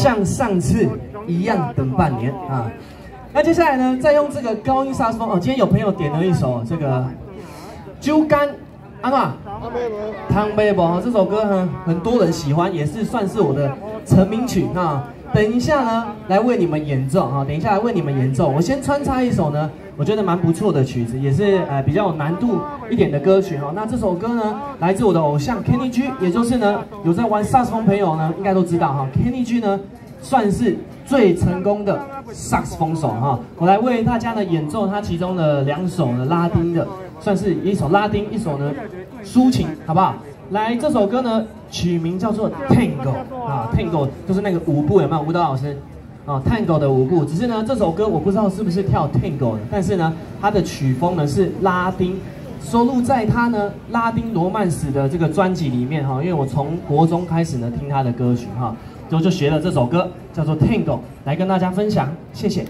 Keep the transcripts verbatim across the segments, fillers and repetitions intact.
像上次一样等半年啊。那接下来呢，再用这个高音萨克斯风哦，今天有朋友点了一首这个《酒干》。 安诺，汤贝伯这首歌呢，很多人喜欢，也是算是我的成名曲啊。等一下呢，来为你们演奏啊，等一下来为你们演奏。我先穿插一首呢，我觉得蛮不错的曲子，也是呃比较有难度一点的歌曲哈。那这首歌呢，来自我的偶像 Kenny G， 也就是呢有在玩萨克斯风朋友呢，应该都知道哈 ，Kenny G 呢算是最成功的萨克斯风手哈。我来为大家呢演奏他其中的两首呢拉丁的。 算是一首拉丁，一首呢抒情，好不好？来，这首歌呢取名叫做 Tango 啊 ，Tango 就是那个舞步，有没有？舞蹈老师啊 ，Tango 的舞步。只是呢，这首歌我不知道是不是跳 Tango 的，但是呢，它的曲风呢是拉丁，收录在他呢拉丁罗曼史的这个专辑里面哈。因为我从国中开始呢听他的歌曲哈，之后就学了这首歌，叫做 Tango， 来跟大家分享，谢谢。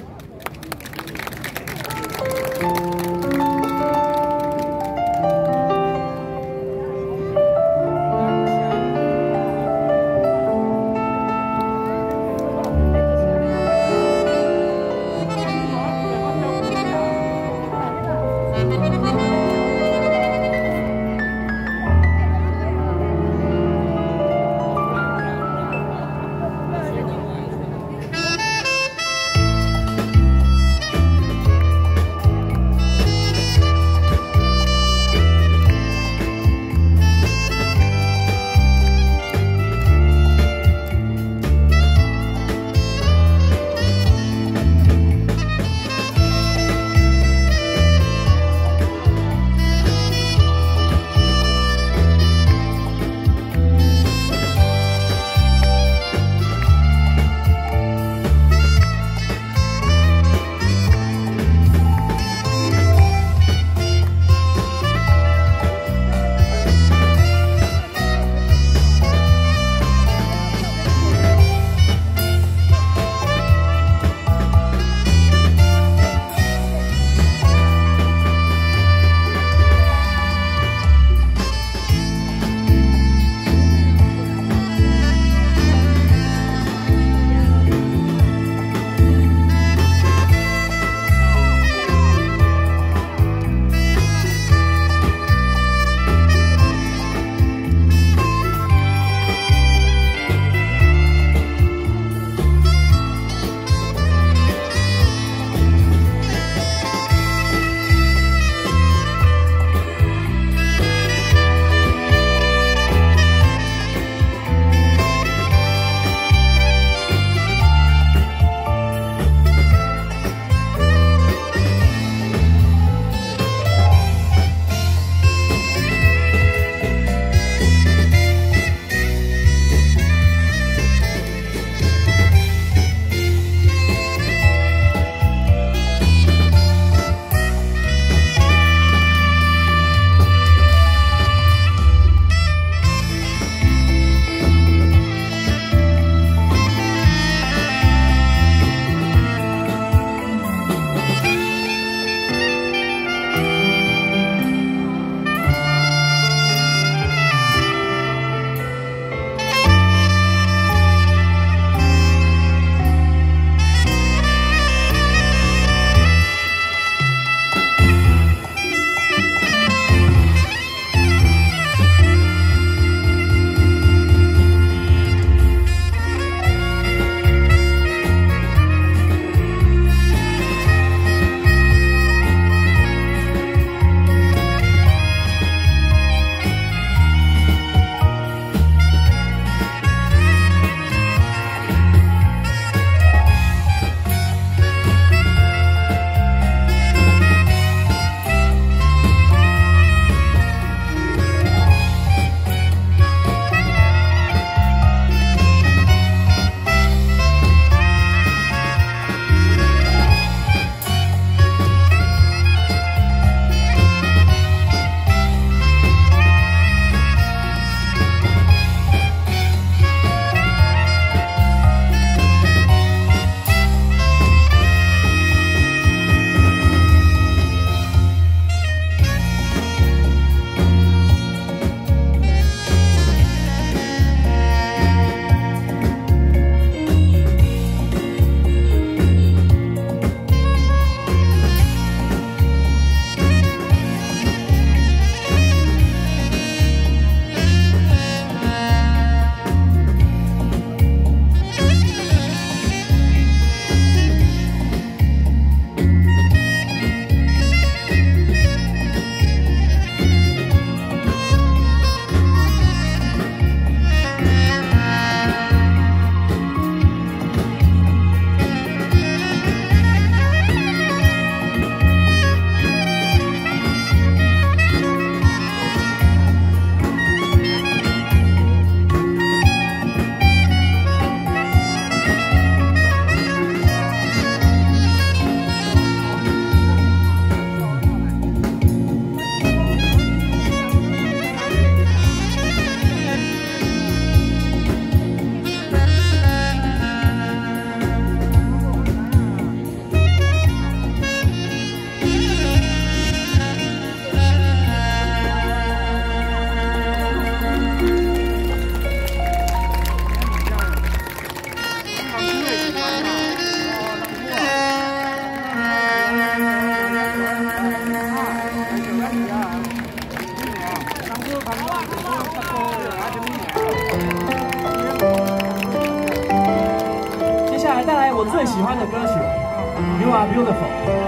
带来我最喜欢的歌曲《You Are Beautiful》。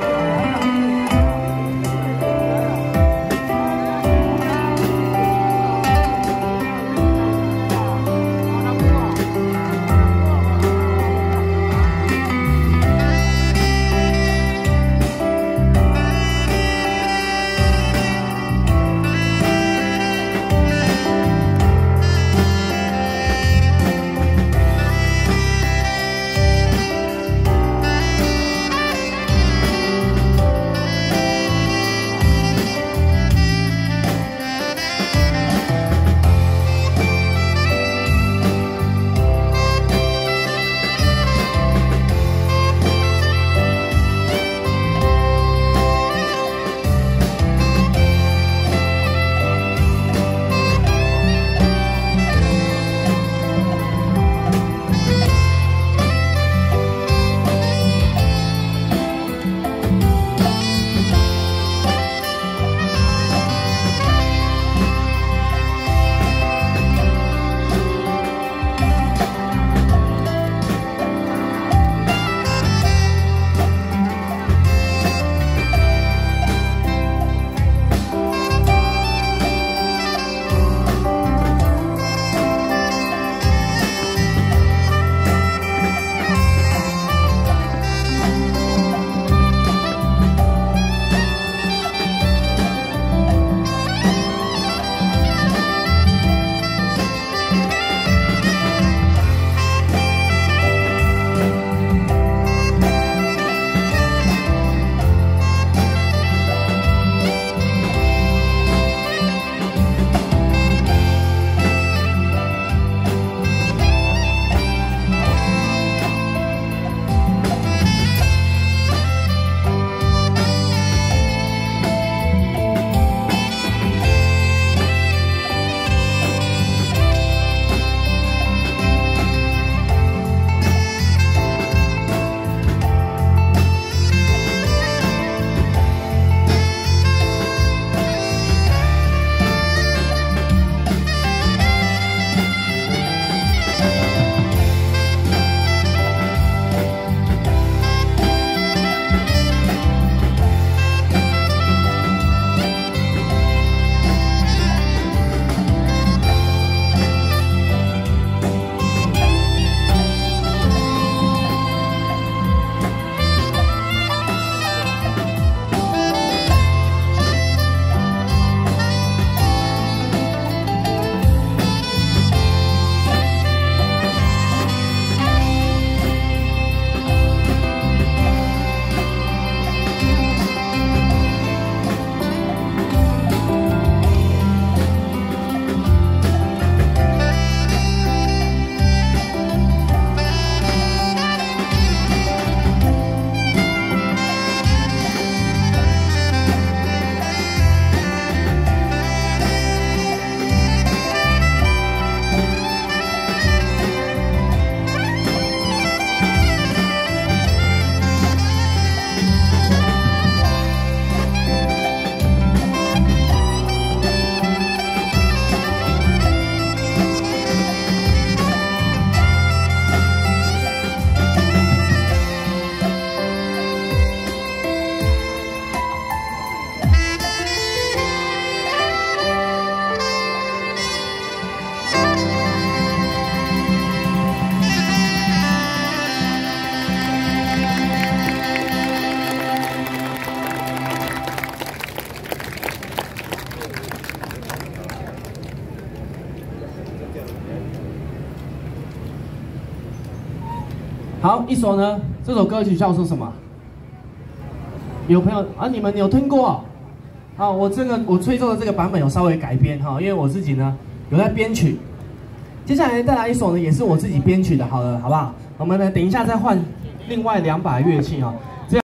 好，一首呢，这首歌曲叫做什么？有朋友啊，你们有听过、哦？好，我这个我吹奏的这个版本有稍微改编哈，因为我自己呢有在编曲。接下来带来一首呢，也是我自己编曲的，好了，好不好？我们呢等一下再换另外两把乐器哈。